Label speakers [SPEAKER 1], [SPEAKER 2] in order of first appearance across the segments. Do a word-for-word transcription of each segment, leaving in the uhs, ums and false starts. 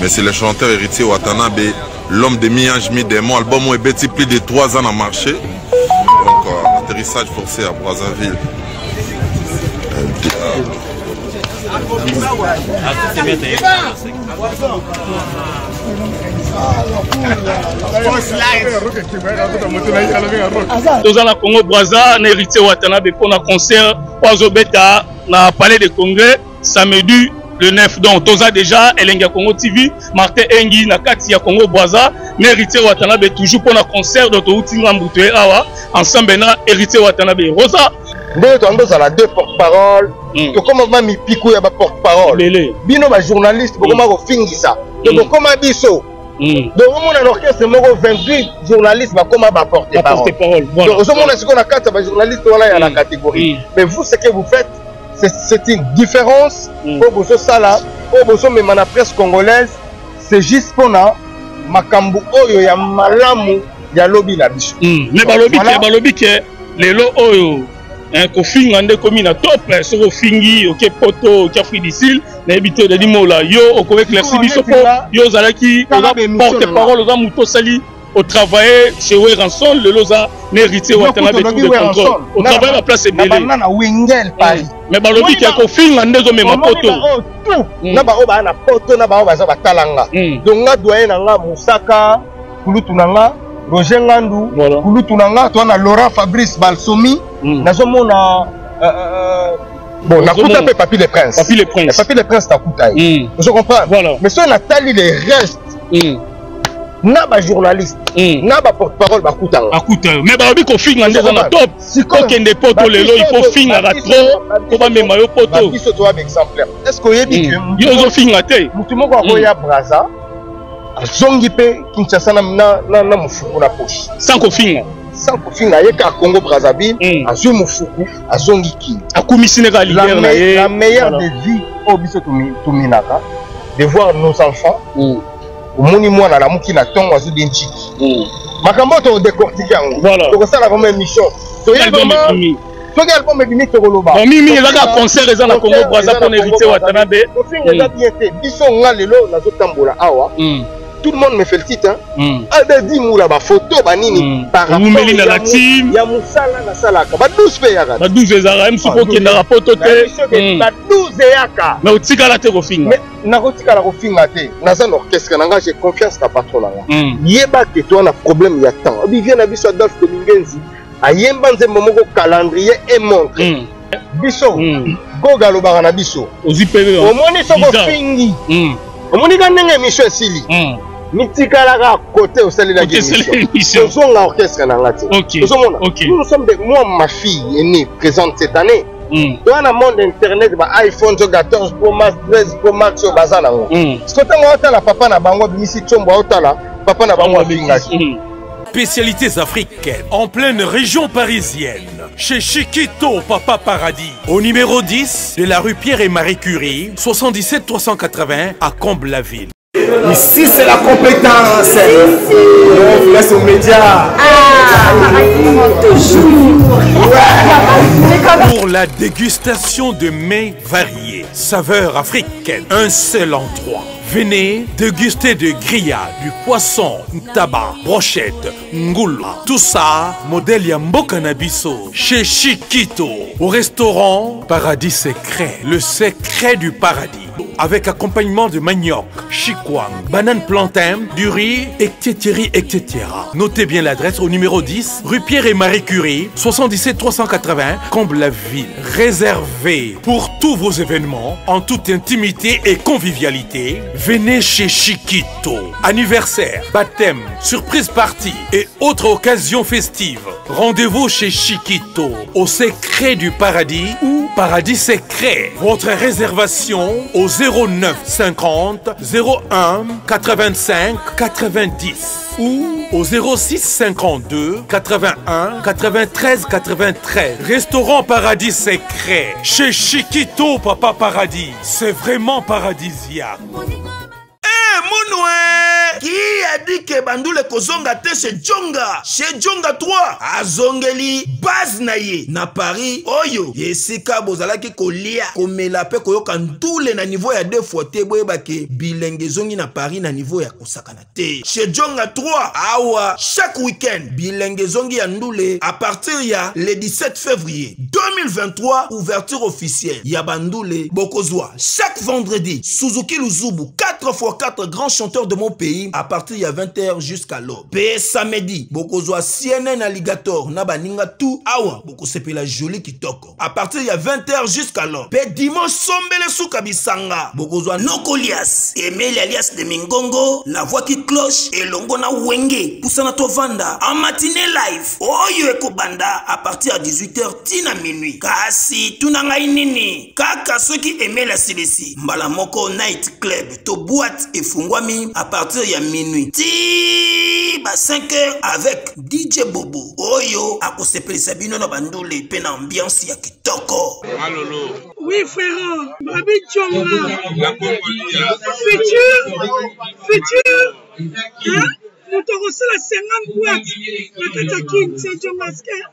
[SPEAKER 1] mais c'est le chanteur héritier Watanabe, l'homme de mi-ange, mi-démon. Album est bêti plus de trois ans dans le marché. Donc, euh, atterrissage forcé à Brazzaville.
[SPEAKER 2] Tous en Congo Brazza, héritier Watanabe pour un concert Oazobeta na Palais de Congrès samedi le neuf. Donc tous a déjà Elenga Congo T V, Martin Engi na kati ya Congo Brazza, héritier Watanabe toujours pour un concert de Toutinga Mbutwe awa ensemble na héritier Watanabe. Rosa
[SPEAKER 3] Nous avons la deux porte-parole. Comment va mi pico ya ba porte-parole. Bino ba journaliste comment ko fingisa. Donc comment biso. Donc on a l'orchestre vingt-huit journalistes comment va porte-parole. Donc on a ce qu'on a quatre journalistes voilà il y a la catégorie. Mais vous ce que vous faites c'est une différence pour vous ça là pour vous même la presse congolaise c'est juste pour na makambu oyo ya malamu ya lobby na biso.
[SPEAKER 2] Mais ba lobby ke ba lobby ke lelo oyo un coffin ande comme na top sur au fingi OK poto qui a fait difficile na habité de limola yo au éclairci biso po yo zalaki porte parole aux muto sali au travailler chez Weranson le loza héritier Watanabe tout de contrôle au travail la place est belé
[SPEAKER 3] na Wingel Paris
[SPEAKER 2] mais balobi ki coffin ande zo même poto
[SPEAKER 3] na ba o ba na poto na ba o ba za batalanga donc nga doyen na nga Musaka kulutu na nga Roger Ngandu kulutu na nga to na Laurent Fabrice Balsomi nazomona bon nakuta pe Papi le Prince
[SPEAKER 2] Papi le Prince
[SPEAKER 3] Papi le Prince takuta ye vous comprenez mais si Nathalie les restes na ba journaliste na ba porte-parole bakutanga
[SPEAKER 2] akuta mais ba obi ko finga ndeza na top ko kende poto lelo il faut finga ra trop ko ba mema yo poto
[SPEAKER 3] biso to ab exemplaire est-ce que yebi que
[SPEAKER 2] yo zo finga te
[SPEAKER 3] mutu moko akoya Brazza azongi pe Kinshasa na na na mufuku na poche
[SPEAKER 2] sans ko finga
[SPEAKER 3] sans kofinga ye ka Congo Brazzaville azui mufuku azongi ki
[SPEAKER 2] akumi Sénégal leader na ye
[SPEAKER 3] la meilleure des vies au biso tuminaka de voir nos enfants omoni mwana na muki na tongo azu denchiki makambo to décortiquer yango to ça la comme émission to
[SPEAKER 2] album
[SPEAKER 3] ebimi to album ebimi to koloba
[SPEAKER 2] bon mimi ezaka concert eza na Congo Brazza pour héritier Watanabe
[SPEAKER 3] kofinga eza bien te biso nga lelo nazo tambola awa tout le monde me fait le titre hein Albert Moula ba photo ba nini
[SPEAKER 2] par rapport à la team
[SPEAKER 3] ya musala na salaka ba douze pe yaka
[SPEAKER 2] ba douze ezara même soko ke na rapporto te
[SPEAKER 3] ba douze yaka
[SPEAKER 2] mais otika la te ko finga
[SPEAKER 3] mais na kotika la ko finga te naza orchestre nanga j'ai confiance na patron nanga yeba ke to na problème ya temps obi vient na biso Adolphe Domingenzi ayemba nzembo moko calendrier et montre biso goga lo bana biso
[SPEAKER 2] ozipele
[SPEAKER 3] omoni soko fingi omoni ka ndenge émission esili mitikalaka côté osali la émission ozonga orchestre na ngati ozomona nous sommes des moi ma fille est née présente cette année dans le monde internet ba iPhone quatorze Pro Max treize Pro Max au bazar nango ce que tango otala papa na bango bimisi chombo otala papa na bango bingaki.
[SPEAKER 4] Spécialités africaines en pleine région parisienne chez Chiquito Papa Paradis au numéro dix de la rue Pierre et Marie Curie soixante-dix-sept trois cent quatre-vingts à Comble-la-Ville.
[SPEAKER 5] Ici c'est la compétence. On vous laisse aux médias.
[SPEAKER 6] Ah, toujours.
[SPEAKER 4] Ouais. Pour la dégustation de mets variés, saveurs africaines, un seul endroit. Venez déguster de grillades, du poisson, tabac, brochette, ngoula. Tout ça, modèle Yamboka Nabiso, chez Chiquito. Au restaurant Paradis Secret, le secret du paradis. Avec accompagnement de manioc, chikwang, banane plantain, du riz, et cetera et cetera. Notez bien l'adresse au numéro dix, rue Pierre et Marie Curie, soixante-dix-sept trois cent quatre-vingts, Comble-la-Ville. Réservé pour tous vos événements, en toute intimité et convivialité. Venez chez Chiquito. Anniversaire, baptême, surprise party et autres occasions festives. Rendez-vous chez Chiquito, au secret du paradis ou Paradis Secret. Votre réservation au zéro neuf cinquante zéro un quatre-vingt-cinq quatre-vingt-dix ou au zéro six cinquante-deux quatre-vingt-un quatre-vingt-treize quatre-vingt-treize. Restaurant Paradis Secret chez Chiquito Papa Paradis. C'est vraiment paradisiaque.
[SPEAKER 7] Eh, Mounoué! Qui a dit ke bandule kozonga te chez Djonga. Chez Djonga trois, azongeli base na ye na Paris oyo yesika bozalaki kolia komela pe koyoka ndule na niveau ya deux fois te boyebake bilenge zongi na Paris na niveau ya kosakana te. Chez Djonga trois, awa chaque week-end bilenge zongi ya ndule à partir ya le dix-sept février deux mille vingt-trois, ouverture officielle ya bandule bokozwa chaque vendredi Suzuki Luzubu quatre fois quatre grands chanteurs de mon pays à partir ya vingt heures jusqu'à l'aube. Pe samedi bokozwa C N N Alligator na baninga tout awa bokosepela joli kitoko à partir ya vingt heures jusqu'à l'aube. Pe dimanche sombele suka bisanga bokozwa Nokolias Emile alias de Mingongo, la voix qui cloche et longo na wenge pusana tovanda en matinée live oyo ekobanda à partir à dix-huit heures tina minuit. Kasi tunanga inini kaka soki Emile la silesi mbala moko night club to boîte efungwami à partir ya minuit ti ba cinq heures avec D J Bobo oyo akosepelisa bino na bandule pe na ambiance ya kitoko.
[SPEAKER 8] Malolo.
[SPEAKER 9] Oui frère, Babi Djonga. La Congolia. Futur, futur. Hein? Nous te recevons la cinquante boîtes. La Katakin, c'est Djonga.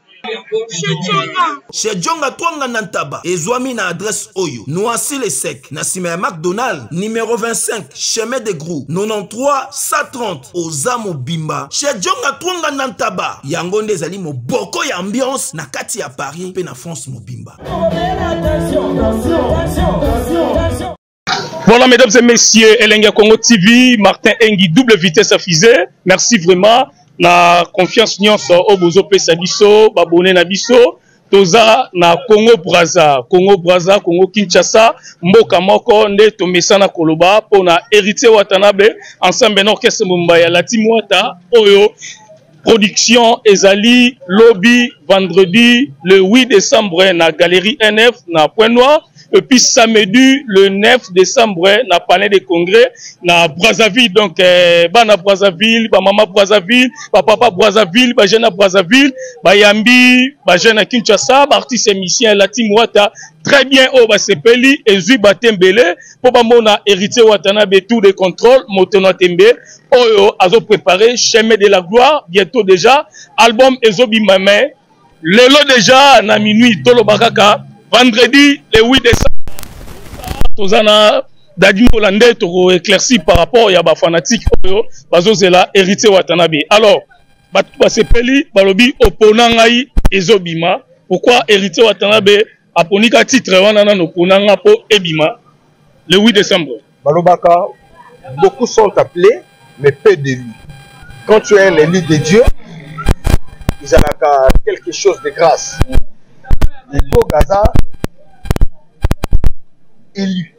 [SPEAKER 7] Chez Djonga Twanga Nantaba, Ezwami na adresse Oyo, Noisy les Secs, Nassime McDonald, numéro vingt-cinq, chemin de Grou, quatre-vingt-treize cent trente, Ozamo Bimba. Chez Djonga Twanga Nantaba, Yangonde Zali mo boko ya ambiance, na kati ya Paris, pe na France mo Bimba.
[SPEAKER 2] Voilà, mesdames et messieurs, Elenga Congo T V, Martin Engi, double vitesse affisée. Merci vraiment. Na confiance nyonso obozo pesa biso babone na biso toza na Congo Brazza Congo Brazza Congo Kinshasa mboka moko nde tomesana koloba pona héritier Watanabe ensemble orchestre Mumbaya la Timwata oyo production ezali lobby vendredi le huit décembre na galerie N F na Point Noir. Et puis samedi le neuf décembre na palais de congrès na Brazzaville. Donc eh, ba na Brazzaville, ba maman Brazzaville, ba papa Brazzaville, ba jeune Brazzaville, ba yambi, ba jeune Kinshasa, ba artiste musicien la Timwata. Très bien au ba sepeli ezui batembele pour ba mona héritier Watanabe tout de contrôle motono tembe oyo azo préparé chemin de la gloire bientôt déjà album ezobi mame lelo déjà na minuit tolo bakaka. Vendredi, le huit décembre, Tozana Dadi Molande toko éclairci par rapport à ba fanatique oyo bazozela héritier Watanabe. Alors, batu basepeli balobi oponangai ezobima. Pourquoi héritier Watanabe aponika titre wana na oponanga po ebima le huit décembre?
[SPEAKER 3] Balobaka, beaucoup sont appelés, mais peu d'élus. Quand tu es un élu de Dieu, ils ont quelque chose de grâce. Et pour Gaza, élu.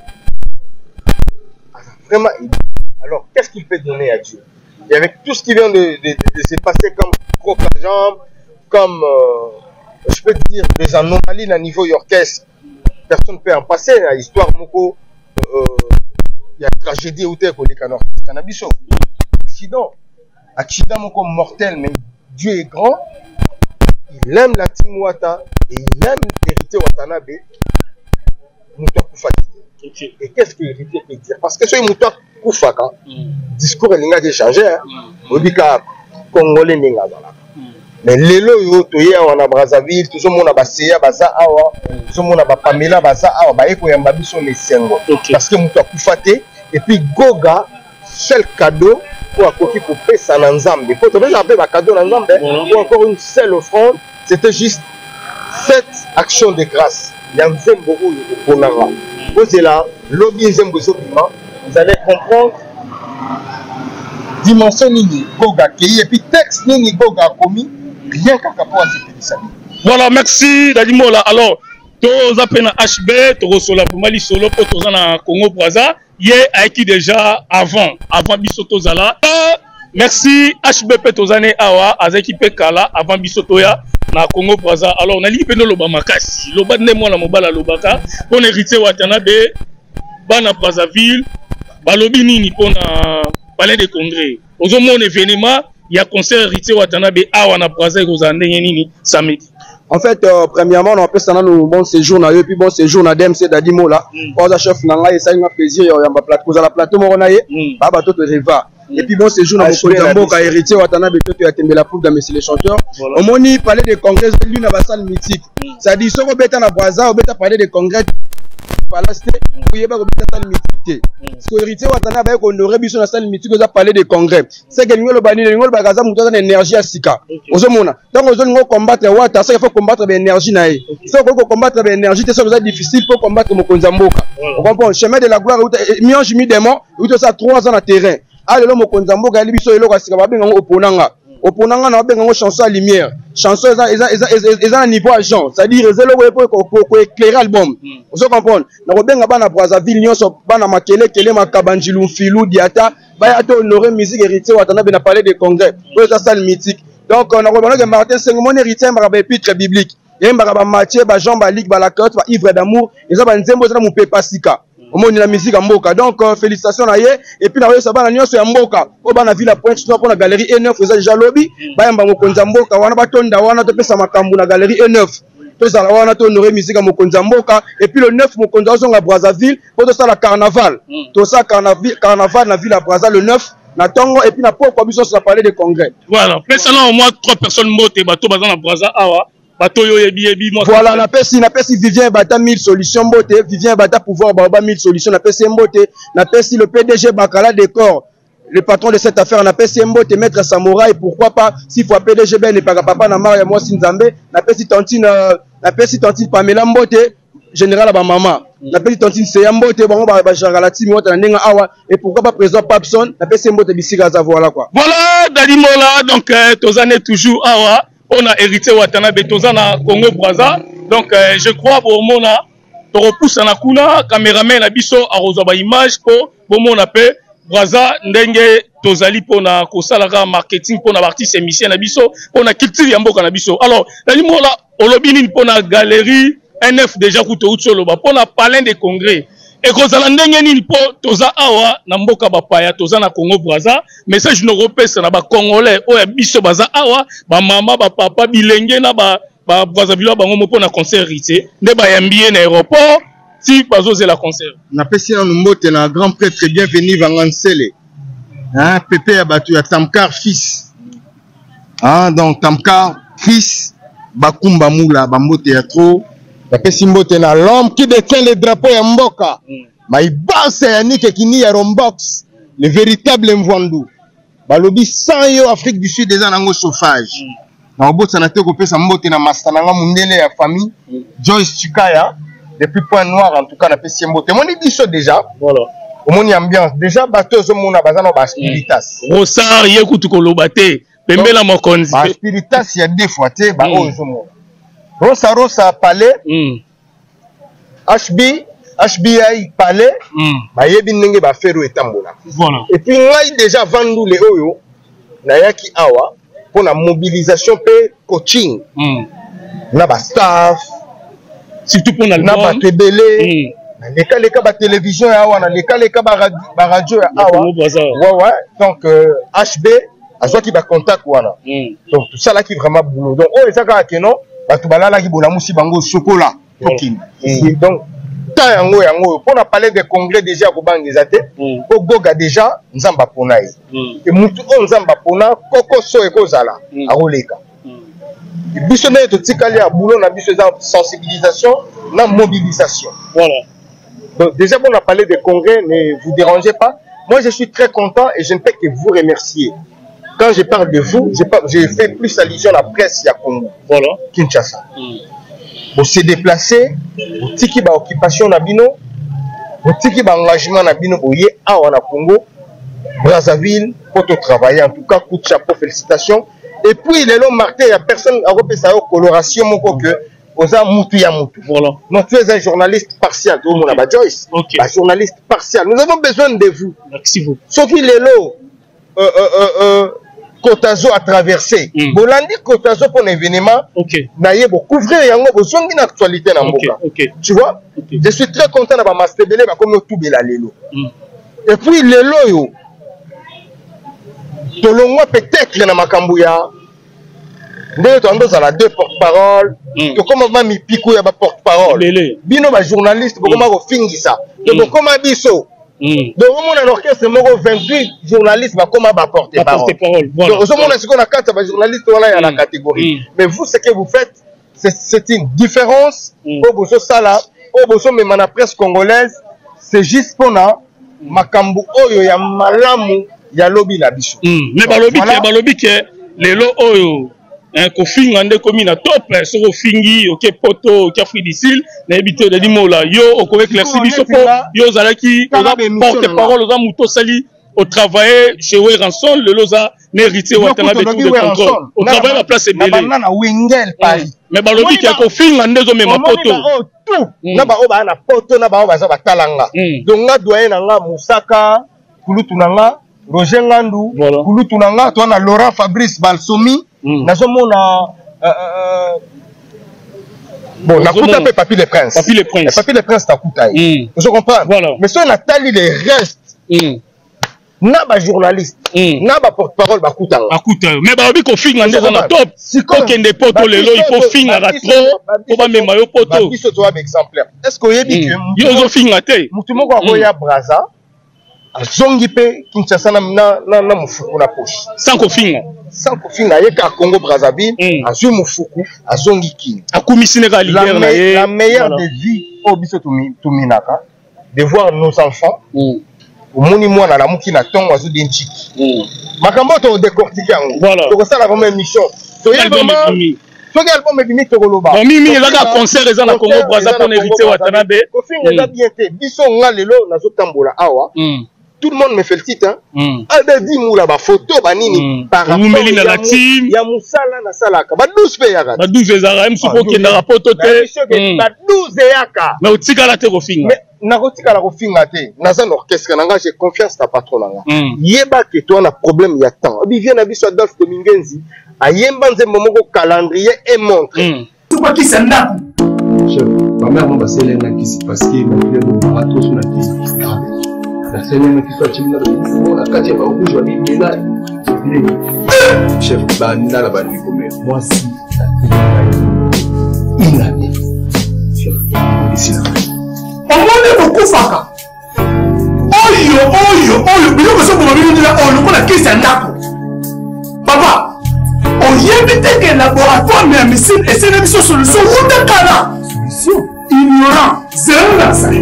[SPEAKER 3] Vraiment élu. Alors, qu'est-ce qu'il peut donner à Dieu? Et avec tout ce qui vient de, de, de, de se passer comme propagande, comme, euh, je peux dire, des anomalies à niveau orchestre, personne ne peut en passer. L'histoire, moko, euh, il y a tragédie où t'es, cannabis. Accident. Accident, moko mortel, mais Dieu est grand. Il aime la Timwata et il aime l'héritier Watanabe. Moutoua Koufaki. Okay. Et qu'est-ce que l'héritier peut dire? Parce que ce Moutoua Koufaka, mm. discours il a changé. On dit que Congolais n'est pas là. Mais les lois, on a Brazzaville, tout le monde a Basséa, Baza Awa, tout le monde a Pamela, Baza Awa, Baeko Yambabi sont les Sengo. Parce que Moutoua Koufate, et puis Goga, seul cadeau. Pour un coquille pour payer ça dans Nzambe. Quand on a un cadeau dans Nzambe, ou encore une seule offrande, c'était juste cette action de grâce. Il y a un Zembo au Ponara. Vous êtes là, lobby Zembo Zobima, vous allez comprendre dimension Nini Goga Kei et puis texte Nini Goga commis, rien qu'à rapport à ce que
[SPEAKER 2] voilà, merci Dadimola. Alors, tous appelés à H B, tous sur la Mali solo, pour tous en Congo Brazza. Yé a été déjà avant, avant Bisoto Zala. Merci H B P Tozane Awa, avec équipe Kala, avant Bisotoya, na Congo Brazza. Alors, on a dit que nous l'obama makasi. L'oba ne moi la mobala l'obaka. On hérité Watanabe, bana Brazzaville, balobi nini pour na palais de congrès. Aux hommes mon événement, il y a concert hérité Watanabe Awa na Brazzaville aux années nini samedi.
[SPEAKER 5] En fait, euh, premièrement, on peut s'en aller au bon séjour, et puis bon séjour, na dem c'est Dadimo là. Pour la chef nanga, et ça il m'a plaisir, il y a un plateau, la plateau, mon onaye, baba tout reva. et puis bon séjour dans Mokonzamboka héritier Watanabe Toto ya Tembela pour dans Messieurs les chanteurs. Au moni parler des congrès lui na basal mythique. Ça dit soko beta na Brazza, beta parler des congrès palace kuyeba ko beta salle mythique. Ce que héritier Watanabe ko honorer biso na salle mythique za parler des congrès. C'est que ngolo bani ngolo bagaza muto na énergie à sika. Ozomona. Donc ozo combattre Wata, ça il faut combattre l'énergie na ye. Ça ko combattre l'énergie, c'est difficile pour combattre Mokonzamboka. On comprend chemin de la gloire miange mi démon, où ça trois ans na terrain. Ah le Mokonzamboka ali biso eloko sika ba benga oponanga. Oponanga na benga ngo chanson à lumière. Chanson eza eza eza niveau agent, c'est-à-dire ezelo pour éclairer album. Vous comprenez? Na ko benga bana Brazzaville nyonso bana makele kele makabanjilu filou diata, ba ya to honorer musique héritier Watanabe na parler de congrès. Pour ça salle mythique. Donc on a remarqué que Martin Senghor héritier mara épître biblique. Et mara Matthieu ba Jean ba Ligue ba la cote ba ivre d'amour, eza ba nzembo za mu pepa sika. Au monde de la musique à Mboka. Donc, euh, félicitations à Yé. Et puis, on a ça va sur Mboka. Au bas, on a vu la pointe pour la galerie E neuf. Vous avez déjà lobby. Bah, on va Mokonzamboka. On a pas ton da, on a tapé sa makambu la galerie E neuf. Tout ça, on a honoré musique à Mokonzamboka. Et puis, le neuf, Mokonzamboka à Brazzaville. Pour tout ça, la carnaval. Tout ça, carnaval, carnaval, la ville à Brazza, le neuf. Na Tongo. Et puis, na pas comme ça, on a parlé de congrès.
[SPEAKER 2] Voilà. Précédemment, au moins, trois personnes mortes et bateau, bazan à Brazza, awa.
[SPEAKER 5] Voilà, on appelle si, on appelle si Vivien Bata mille solutions beauté, Vivien Bata pouvoir Baba mille solutions, on appelle si Mbote, on appelle si le P D G Bakala Décor, le patron de cette affaire, on appelle si Mbote, maître Samouraï, pourquoi pas, s'il faut P D G Ben et pas papa Namar et moi Sinzambe, on appelle si Tantine, on appelle si Tantine Pamela Mbote, général à ma maman, on appelle si Tantine Seya Mbote, bon, on va Jaralati, on va Nenga Awa, et pourquoi pas président Papson, on appelle si Mbote Bissigaza, voilà quoi.
[SPEAKER 2] Voilà, Dadimola, donc, euh, Tozane toujours Awa. On a hérité Watanabe Tozana Congo Brazza. Donc euh, je crois pour mon a to repousse na kuna caméraman abiso a rozaba image pour pour mon appel Brazza ndenge tozali pour na kosalaka marketing pour na artiste émission na biso pour na culture ya mboka na biso. Alors dali mola olobini pour na galerie N F déjà kuto utsoloba pour na palais de congrès. Et quand on a ndenge po toza awa na mboka bapaya toza na Congo Brazza message no repesa na ba congolais oya biso baza awa ba mama ba papa bilenge na ba ba Brazzaville bango mo pona concert rité nde ba yambie na aéroport si bazo la concert
[SPEAKER 3] na pesi na mbote na grand prêtre bienvenue Vangansele hein Pépé ya batu ya Tamkar fils hein donc Tamkar fils bakumba mula ba mbote ya trop. La Pessimbote na l'homme qui détient le drapeau ya mboka. Maïbase ya Nike Kini ya Rombox. Le véritable Mvwandu. Balobi sans yo Afrique du Sud déjà nango chauffage. Na obot sanate ko pesa mbote na mastananga mundele ya famille. Joyce Chikaya depuis Point Noir en tout cas na Pessimbote. Moni biso déjà. Voilà. Omoni ambiance déjà bateau zo mona bazana ba spiritas.
[SPEAKER 2] Rosar yekutu ko lobate. Pembela mokonzi.
[SPEAKER 3] Ba spiritas ya deux fois te ba ozo mona. Rosa Rosa Palais, mm. H B, H B I Palais, mm. Ba yebi ndenge ba fero etambola.
[SPEAKER 2] Voilà.
[SPEAKER 3] Et puis ngai déjà vandu le oyo na yaki awa pour la mobilisation pe coaching. Mm. Na ba staff,
[SPEAKER 2] surtout pour l'album.
[SPEAKER 3] Na ba tebele, mm. Na leka leka ba télévision ya awa, na leka leka ba radio, ba radio ya awa. Ouais ouais. Donc euh, H B azwa ki ba contact wana. Mm. Donc tout ça là qui vraiment boulot. Donc oh ezaka ke non batu balala ki bolamusi bango chocolat tokin. Donc ta yango yango pour na parler de congrès déjà ko bangeza te ko goga déjà nzamba pona yi et mutu on nzamba pona koko so ekozala akoleka biso na to tikali ya boulot na biso za sensibilisation na mobilisation. Voilà. Donc déjà pour na parler de congrès, ne vous dérangez pas, moi je suis très content et je ne peux que vous remercier. Quand je parle de vous, j'ai fait plus allusion à la presse à Congo. Voilà. Kinshasa. Mm. Vous se déplacez, vous tiki ba occupation na bino, vous tiki ba engagement na bino boye awa na Congo, Brazzaville, pour te travailler. En tout cas, coup de chapeau, félicitations. Et puis, les longs marqués, il n'y a personne à repérer sa coloration, mon coque, aux amoutou ya moutou. Voilà. Donc, tu es un journaliste partial, tout le monde a Joyce. Ok. Un journaliste partial. Nous avons besoin de vous. Merci vous. Sauf qu'il est là, euh, euh, euh, euh, Kotazo a traversé. Mm. Bolandi Kotazo pour l'événement. Ok. Naïe, bon, couvrir yango, bon, son une actualité dans okay. Ok. Tu vois? Okay. Je suis très content d'avoir master belé, comme nous tout bela lelo. Mm. Et puis, lelo yo. Tolongwa peut-être na makambouya. Ndé tondo za la deux porte-parole. To comment va mi pico ya ba porte-parole. Bino ba journaliste, comment ko fingisa. Donc comment biso Donc on a l'orchestre moko vingt-huit journalistes va comme à porter parole. Donc on a ce qu'on a quatre journalistes on a la catégorie. Mais vous ce que vous faites c'est une différence au bosso sala au bosso même na presse congolaise c'est juste pour na makambu oyo ya malamu ya lobby na biso.
[SPEAKER 2] Mais balobi ke balobi ke lelo oyo un kofinga nde komi na top soko fingi oke poto oke fruit d'isil na ebité de limola yo okove éclairci biso po yo zalaki oza porte parole oza muto sali au travailler chez Weranson le loza mérité watana de tout de contrôle au travail la place est belée
[SPEAKER 3] na Wingel Paris
[SPEAKER 2] mais balobi ke kofinga nde zo mema poto
[SPEAKER 3] na ba oba na poto na ba oba za batalanga donc nga doyen na nga Musaka kulutu na nga Roger Ngandu kulutu na nga to na Laurent Fabrice Balsomi nazomona bon nakuta pe Papi le Prince
[SPEAKER 2] Papi le Prince
[SPEAKER 3] Papi le Prince takuta je comprends mais si on a tali les restes na ba journaliste na ba porte-parole bakuta
[SPEAKER 2] bakuta mais ba obi ko finga ndeza na top kokende poto lelo il faut finga ra trop ko ba mema yo poto
[SPEAKER 3] biso to ba exemplaire est-ce que oyebi que
[SPEAKER 2] yo zo finga te
[SPEAKER 3] mutu moko akoya Braza azongi pe Kinshasa na na na mufuku na poche
[SPEAKER 2] sans kofinga
[SPEAKER 3] sans kofinga yeka Congo Brazzaville azui mufuku azongi kini
[SPEAKER 2] akumisi ne ka leader na ye
[SPEAKER 3] la meilleure des vies au biso tuminaka de voir nos enfants omoni mwana na muki na tongo azu denchiki makambo to décortiquer yango to sala comme émission to yeboma soki album ebimi tokoloba
[SPEAKER 2] mimi ezaka concert eza na Congo Brazza pour éviter Watanabe
[SPEAKER 3] kofinga eza bien te biso nga lelo nazotambola awa tout le monde me félicite hein abe di mula ba photo ba nini par rapport
[SPEAKER 2] na la team
[SPEAKER 3] ya musala na salaka ba douze pe yaka
[SPEAKER 2] ba douze ezaka même soko ke na rapporto te
[SPEAKER 3] ba douze yaka
[SPEAKER 2] mais otika la te kofinga
[SPEAKER 3] mais na kotika la kofinga te naza na orchestre nanga j'ai confiance na patron nanga yeba ke toi na problème ya temps abi vient na biso Adolphe Domingenzi ayemba nzembo moko calendrier et montre
[SPEAKER 8] tout pas qui s'enda
[SPEAKER 5] chef ma mère m'a passé l'un qui s'est passé mon frère de marathon sur la télé la scène qui soit chimna de la katia ba rouge wa bimela chef banda la bandi comme moi si il a dit chef ici là
[SPEAKER 8] on m'a beaucoup faka oyo oyo oyo bilo ko so ko bino la oyo ko la kisa ndako papa oyebi te que laboratoire mais missile et c'est une solution ou de kala solution ignorant zéro la ça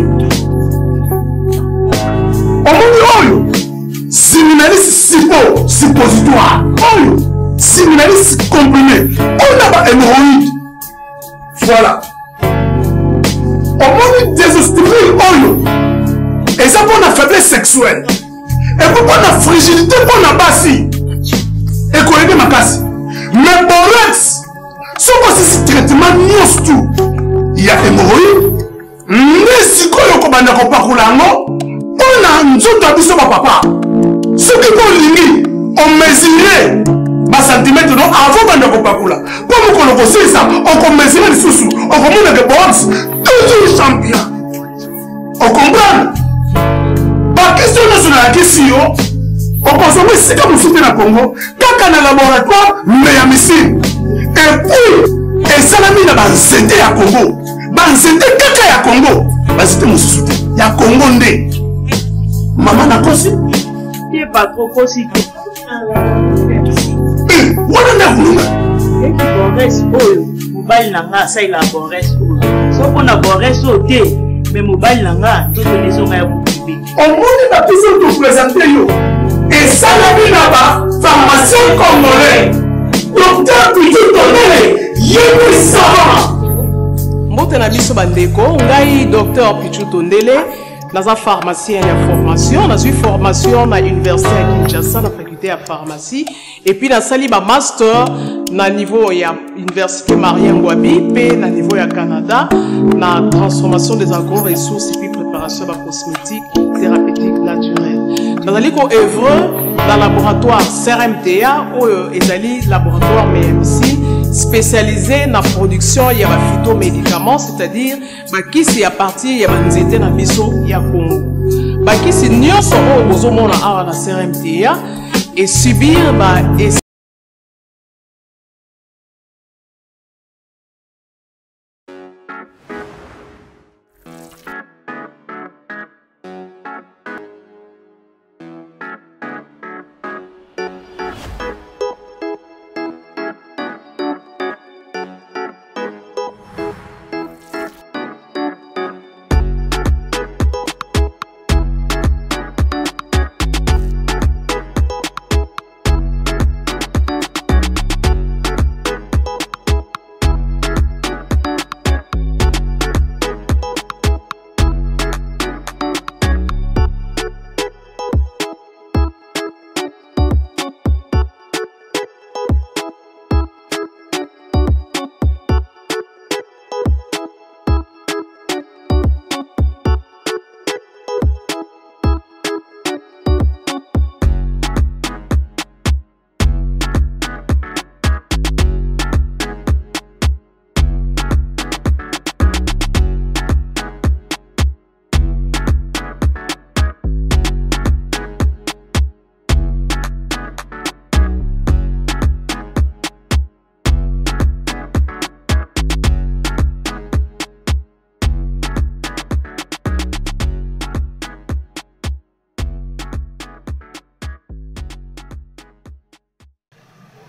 [SPEAKER 8] omoni oyo séminaliste sipo suppositoire oyo séminaliste comprimé on a ba hémorroïde voilà omoni désostérile oyo et ça pour la faiblesse sexuelle et pour la fragilité pour la basi et qu'on aide ma casse mais borex ce que c'est traitement nyos tout il y a hémorroïde mais si quoi yoko banda ko pakulango on a nzoto biso ba papa ce qui ko lingi on mesurer ba centimètre non avant banda ko pakula pour mo ko ko ça on ko mesurer lisusu on ko mona que box toujours champion on comprend ba question nationale question on consomme c'est comme soutenir na Congo kaka na laboratoire mais ya missile et puis et salami na ba nzete ya Congo ba nzete kaka ya Congo ba nzete mususu te ya Congo nde mama na kosi
[SPEAKER 9] ye pas trop kosi
[SPEAKER 8] eh wana na kulunga
[SPEAKER 9] et qui borès oyo mobali na nga sa ila borès oyo so pona borès o te mais mobali na nga to to leso nga ya bukibi
[SPEAKER 8] on moni na biso to présenter yo et salami na ba pharmacien congolais docteur Pichu Tondele yebi savant
[SPEAKER 10] mbote na biso bandeko ngai docteur Pichu Tondele naza pharmacien ya formation nazwi formation na université ya Kinshasa na faculté ya pharmacie et puis nasali ba master na niveau ya université Marien Ngouabi pe na niveau ya Canada na transformation des agro-ressources et puis préparation de cosmétiques thérapeutiques naturelles nazali ko œuvre dans laboratoire C R M T A ou ezali laboratoire M M C spécialisé dans la production ya ba phytomédicaments c'est-à-dire bakisi ya partie ya banzete na biso ya Congo bakisi nyonso oyo bozomona awa na C R M T A et subir ba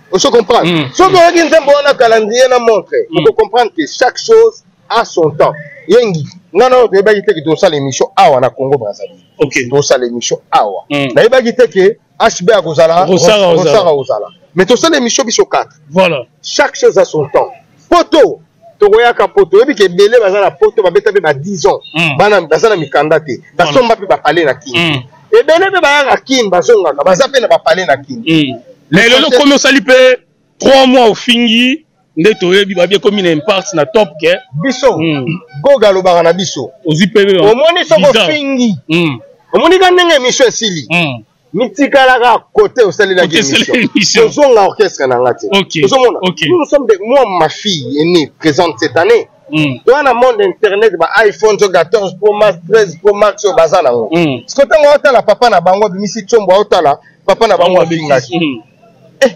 [SPEAKER 3] On se comprend. Si on a un calendrier, on peut comprendre que chaque chose a son temps. Yengi, non, non, il y a des l'émission Awa na Congo Brazzaville. Ok. Dans l'émission Awa. Il y a des que H B A Rosala, Rosara Rosala. Mais tout ça l'émission Bicho quatre. Voilà. Chaque chose a son temps. Poto, Togoyaka Poto, et puis que Belé Bazana Poto va mettre à dix ans. Bana Bazana Mikandate. Basomba peut parler na Kin. Et Belé Bazana Kin, Basonga, Bazape n'a pas parlé na Kin.
[SPEAKER 2] Mais le comme ça lui fait trois mois au fingi. Ndetoye bi babie comme une impact na top ke
[SPEAKER 3] biso go galo barana biso
[SPEAKER 2] ozipebe
[SPEAKER 3] o moni soko fingi o moni ka ndenge émission esili mitikala ka côté au sali la émission ozonga orchestre na ngati ozomona nous sommes des moi ma fille est née présente cette année dans le monde internet ba iPhone quatorze Pro Max treize Pro Max au bazana ngo ce que tango otala papa na bango bimisi chombo otala papa na bango bingaki eh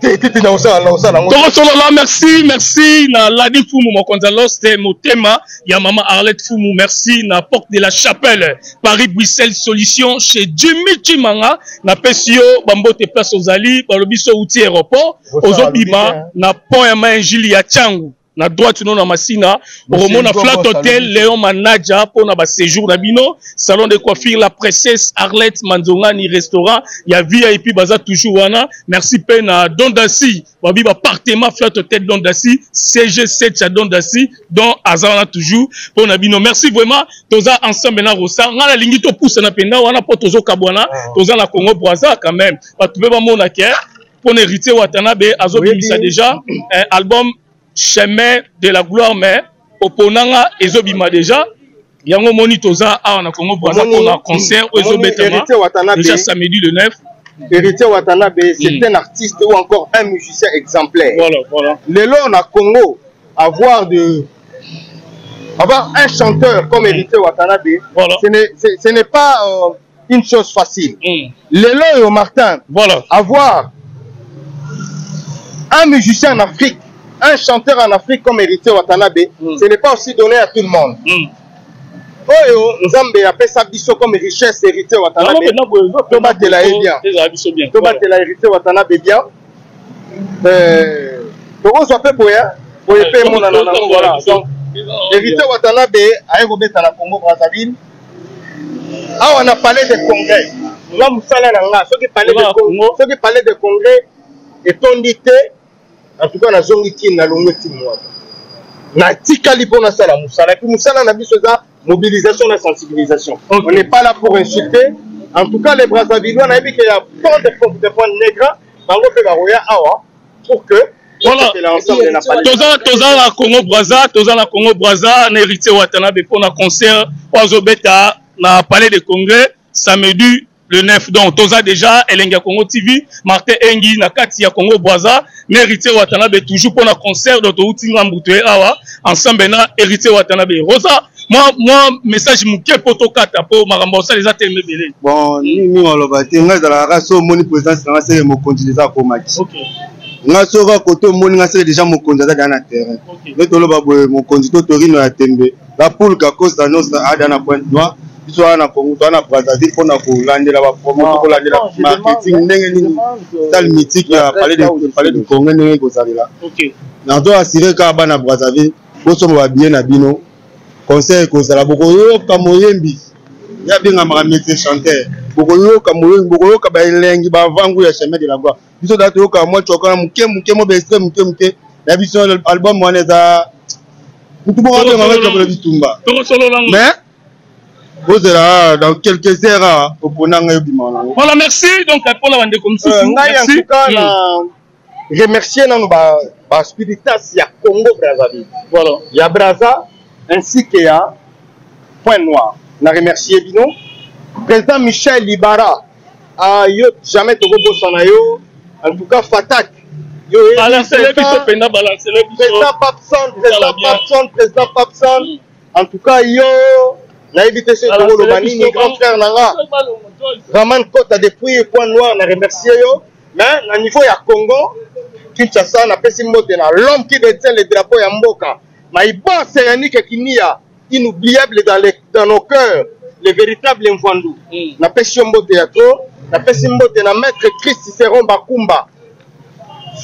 [SPEAKER 2] merci, merci. Na Ladi Fumu, mon Gonzalos, mon thème. Ya maman Arlette Fumu, merci. Na porte de la chapelle, Paris-Bruxelles, solution chez Jimmy Chimanga. Na Pesio, Bambo te place aux Ali, Balobiso outil aéroport. Ozobima, na pont ya Manjili ya Changu. Na droite non na Massina, au na Flat Hotel, Léon Manaja, pour na ba séjour na bino, salon de coiffure, la princesse Arlette Manzongani, restaurant, il y a V I P Baza toujours wana, merci pena Dondassi, babi ba appartement Flat Hotel Dondassi, C G sept à Dondassi, dont Azana toujours, pour na bino, merci vraiment, toza ensemble na Rosa, nga la lingi to pousse na pena, wana po tozo kabwana, toza na Congo Brazza quand même, ba tube ba mona ke, pour hériter Watanabe, azo bimisa déjà, un album chemin de la gloire, mais oponanga ezobima déjà yango moni toza a na Congo Brazza pour un concert ezobetama déjà samedi le neuf.
[SPEAKER 3] Héritier Watanabe, c'est un artiste ou encore un musicien exemplaire. Voilà, voilà. Le long na Congo, avoir de avoir un chanteur comme Héritier Watanabe, voilà. Ce n'est pas euh, une chose facile. Mm. Le long au Martin, voilà. Avoir un musicien en Afrique, un chanteur en Afrique comme Héritier Watanabe, mm. ce n'est pas aussi donné à tout le monde. Mm. Oh, Nzambe appelle ça biso comme richesse Héritier Watanabe. Toba te la bien. Toba te la Héritier Watanabe bien. Euh, Togo soit fait pour ya, pour y payer mon anana. Voilà. Donc, Héritier Watanabe a érobé à la Congo Brazzaville. Ah, on a parlé de congrès. Nous avons parlé de ceux qui parlaient de Congo, ceux qui parlaient de congrès et ton dité. En tout cas, na zongi ki na longue timwa. Na tikali pona sala musala. Puis musala na biso za mobilisation et sensibilisation. Okay. On n'est pas là pour insulter. En tout cas, les Brazzavillois, on a vu qu'il y a tant de, de points négres dans le Fégaroya Awa pour que
[SPEAKER 2] voilà. Toza toza la Congo Brazza, toza la Congo Brazza, na Héritier Watanabe pour un concert Oazobeta na Palais de Congrès samedi le neuf. Donc toza déjà Elenga Congo T V, Martin Engi na kati ya Congo Brazza, na Héritier Watanabe toujours pour un concert de Toutinga Mbouté Awa ensemble na Héritier Watanabe. Rosa moi moi message muke poto kata po makambo ça les a tellement belé.
[SPEAKER 5] Bon ni ni on le bâti nga za la raso moni présence na c'est mo continuer ko match. OK. Nga so va koto moni nga c'est déjà mo continuer dans le terrain. Mais to lo ba mo continuer to rino ya tembe. La poule ka cause annonce à dans pointe noire. Biso na Congo to na Brazzaville pour na ko landela ba promo ko landela marketing ndenge ni tal mythique ya parler de parler de Congo ndenge ko salila. OK. Na to assurer ka ba na Brazzaville ko so ba bien na bino. Conseil ko sala boko yo ka moyembi ya binga ma métier chanteur boko yo ka moyembi boko yo ka ba elengi ba vangu ya chemin de la gloire biso dato yo ka mo choka muke muke mo be extrême muke muke na biso album wana za mutu bo ka ngala ka bitumba mais vous là dans quelques heures au ponanga yo bimana.
[SPEAKER 2] Voilà, merci donc pour la bande comme ça.
[SPEAKER 3] En tout cas na remercier na ba ba spiritas ya Congo Brazzaville. Voilà, ya Brazza ainsi qu'il y a Point Noir. On a remercié Bino. Président Michel Libara a jamais de robot Sanayo. En tout cas, Fatak. Président Papson, président Papson, président Papson. En tout cas, yo, on a évité ce que le Banini, grand frère Nara. Raman Kota depuis Point Noir, on a remercié yo. Mais, au niveau de Congo, Kinshasa, on a fait l'homme qui détient les drapeaux Yamboka. Mais il pense c'est Yannick Kinia, inoubliable dans, les, dans nos cœurs, les véritables Mfandou. Na pesi mbo théâtre, na pesi mbo te na maître Christ Cicéron Bakumba.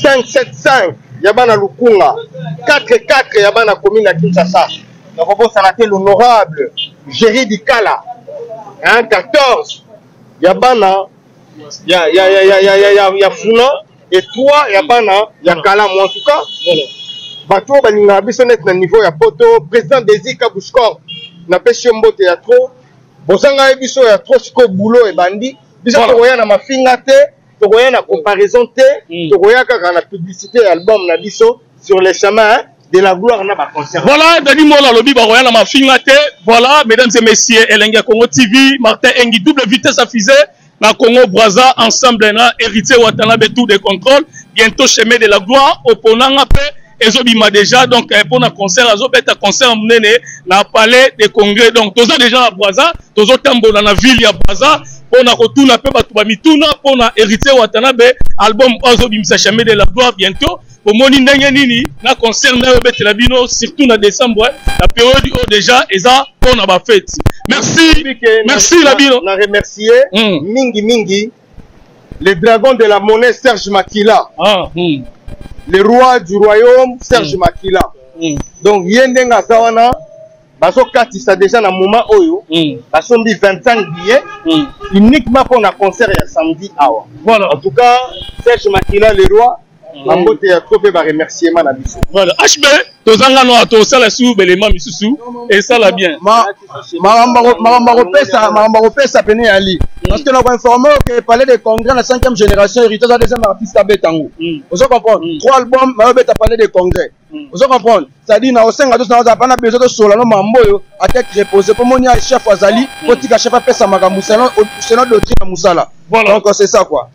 [SPEAKER 3] cinq sept cinq Yabana Lukunga, quatre quatre Yabana commune à Kinshasa. Donc on va l'honorable Géry Dikala, hein, quatorze Yabana, ya ya ya ya ya ya ya Funa, et trois Yabana, Yakala, en tout cas, bateau balinga biso net na niveau ya poto, président Désir Kabouskor, na pêché mbote ya trop, bosanga biso ya trop siko boulot et bandi, biso tokoya na mafinga te, tokoya na comparaison te, tokoya kaka na publicité album na biso sur les chemins de la gloire na ba concert. Voilà, Dani Mola lobi ba roya na mafinga te. Voilà, mesdames et messieurs, Elenga Congo T V, Martin Engi double vitesse à fusée. Na Congo Brazza ensemble na héritier Watanabe tout de contrôle bientôt chemin de la gloire au ponanga pe ezobima déjà donc pour na concert azobeta concert munene na palais de congrès donc toza déjà à Brazza tozo tambola na ville ya Brazza pour na kotuna pe batu ba mituna pour na héritier Watanabe album azobimisa chemin de la gloire bientôt pour moni ndenge nini na concert na betela bino surtout na décembre la période où déjà eza pour na ba fête. Merci, merci Labino. On a remercié mm. Mingi Mingi, le dragon de la monnaie Serge Makila, ah, mm. le roi du royaume Serge mm. Makila. Mm. Donc Yendenga Zawana, Baso Katisa déjà dans le moment Oyo, mm. Baso mis vingt-cinq billets, mm. uniquement pour un concert et samedi awa. Voilà. En tout cas, Serge Makila, le roi, Mambo te atropé va remercier ma nabiso. Voilà. H B, tozanga no ato sala sou belema misusu et ça la bien. Ma ma ma ma repesa ma ma repesa pene ali. Parce que nous avons informé que parler de congrès la cinquième génération héritage de deuxième artiste à Betango. Vous comprenez? Trois albums, ma beta parler de congrès. Vous comprenez? Ça dit na osenga to na pas na besoin de solo no mambo à tête reposée pour monia chef Azali, pour tika chef pesa makambo selon selon doctrine musala. Voilà. Donc c'est ça quoi.